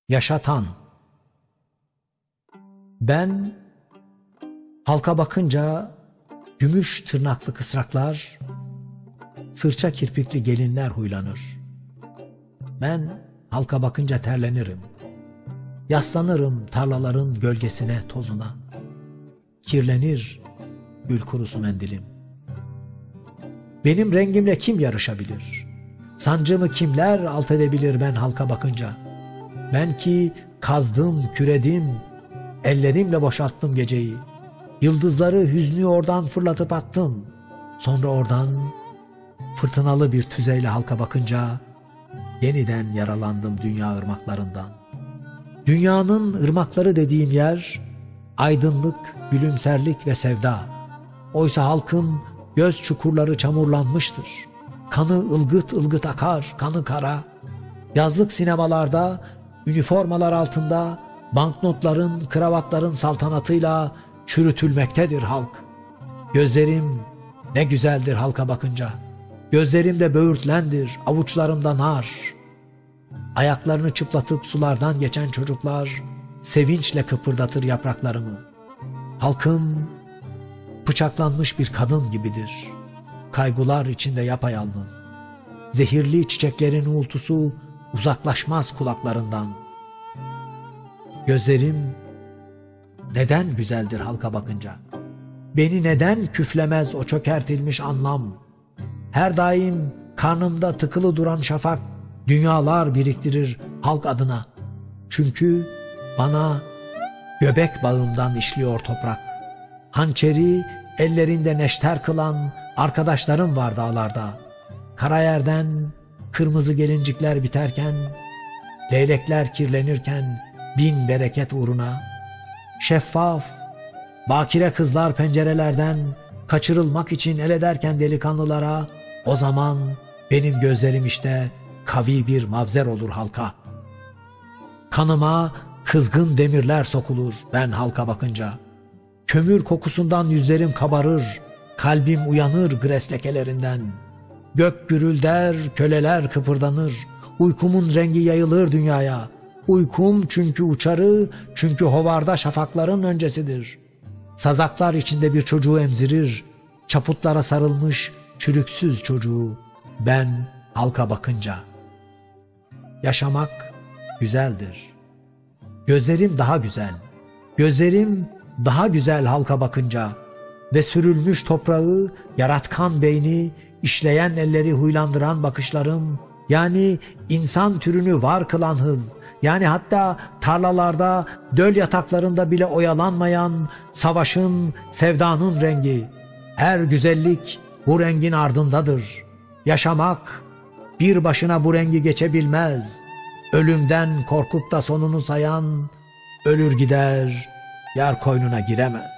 yaşatan. Ben halka bakınca gümüş tırnaklı kısraklar, sırça kirpikli gelinler huylanır. Ben halka bakınca terlenirim. Yaslanırım tarlaların gölgesine, tozuna. Kirlenir gül kurusu mendilim. Benim rengimle kim yarışabilir? Sancımı kimler alt edebilir ben halka bakınca? Ben ki kazdım, küredim, ellerimle boşalttım geceyi. Yıldızları, hüznü oradan fırlatıp attım. Sonra oradan fırtınalı bir tüzeyle halka bakınca yeniden yaralandım dünya ırmaklarından. Dünyanın ırmakları dediğim yer aydınlık, gülümserlik ve sevda. Oysa halkın göz çukurları çamurlanmıştır. Kanı ılgıt ılgıt akar, kanı kara. Yazlık sinemalarda, üniformalar altında, banknotların, kravatların saltanatıyla çürütülmektedir halk. Gözlerim ne güzeldir halka bakınca. Gözlerimde böğürtlendir, avuçlarımda nar. Ayaklarını çıplatıp sulardan geçen çocuklar sevinçle kıpırdatır yapraklarımı. Halkım bıçaklanmış bir kadın gibidir. Kaygılar içinde yapayalnız. Zehirli çiçeklerin uğultusu uzaklaşmaz kulaklarından. Gözlerim neden güzeldir halka bakınca? Beni neden küflemez o çökertilmiş anlam? Her daim karnımda tıkılı duran şafak dünyalar biriktirir halk adına. Çünkü bana göbek bağımdan işliyor toprak. Hançeri ellerinde neşter kılan arkadaşlarım var dağlarda. Karayerden kırmızı gelincikler biterken, leylekler kirlenirken bin bereket uğruna, şeffaf, bakire kızlar pencerelerden kaçırılmak için el ederken delikanlılara, o zaman benim gözlerim işte kavi bir mavzer olur halka. Kanıma kızgın demirler sokulur ben halka bakınca. Kömür kokusundan yüzlerim kabarır, kalbim uyanır gres lekelerinden. Gök gürülder, köleler kıpırdanır, uykumun rengi yayılır dünyaya. Uykum çünkü uçarı, çünkü hovarda şafakların öncesidir. Sazaklar içinde bir çocuğu emzirir, çaputlara sarılmış çürüksüz çocuğu ben halka bakınca. Yaşamak güzeldir. Gözlerim daha güzel. Gözlerim daha güzel halka bakınca ve sürülmüş toprağı, yaratkan beyni, işleyen elleri huylandıran bakışlarım, yani insan türünü var kılan hız, yani hatta tarlalarda, döl yataklarında bile oyalanmayan savaşın, sevdanın rengi. Her güzellik bu rengin ardındadır. Yaşamak bir başına bu rengi geçebilmez. Ölümden korkup da sonunu sayan ölür gider, yer koynuna giremez.